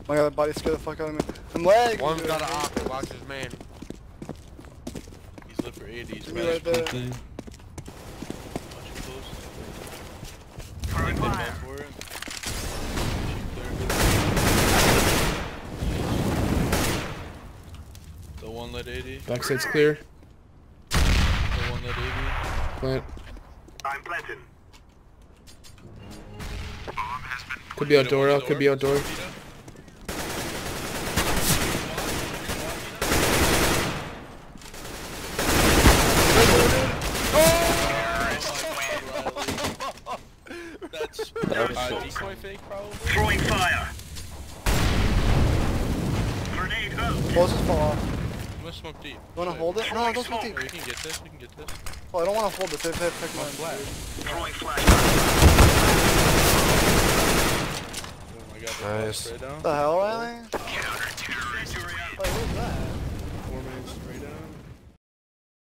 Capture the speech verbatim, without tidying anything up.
my god, that body scared the fuck out of me. I'm lagging. One's dude. got an op, watch his man. He's lit for eighties. Be right there. Throwing fire. For it. The one lit eighty. Backside's clear. The one lit eighty. Plant. I'm planting. Could be outdoor, L. Could be outdoor. That's That was uh, so decoy fake probably. Throwing fire. Grenade out. Balls just fall off. I'm gonna smoke deep. You wanna hold it? No, don't smoke Yeah, deep. we can get this. We can get this. Oh, I don't wanna hold this. They have pick mine. Flat. Throwing flash. Oh my god. Nice. Straight down. What the hell, Riley?